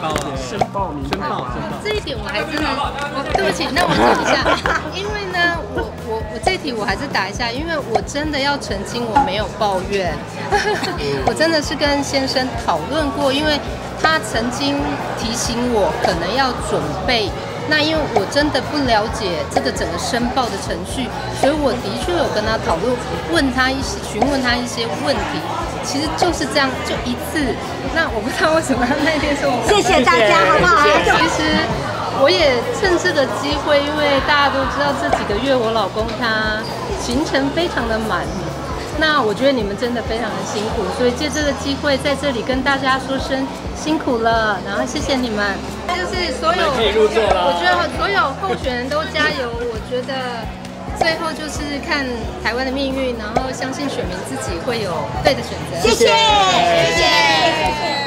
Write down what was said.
报啊，申报名牌吗？ 这一点我还真的，对不起，那我讲一下，因为呢，我这题我还是打一下，因为我真的要澄清，我没有抱怨，我真的是跟先生讨论过，因为他曾经提醒我可能要准备。那因为我真的不了解这个整个申报的程序，所以我的确有跟他讨论，询问他一些问题。其实就是这样，就一次。那我不知道为什么他那天说我谢谢大家，好不好？ 其实我也趁这个机会，因为大家都知道这几个月我老公他行程非常的满。那我觉得你们真的非常的辛苦，所以借这个机会在这里跟大家说声辛苦了，然后谢谢你们。就是所有，我觉得所有候选人都加油。我觉得最后就是看台湾的命运，然后相信选民自己会有对的选择。 谢谢，谢谢。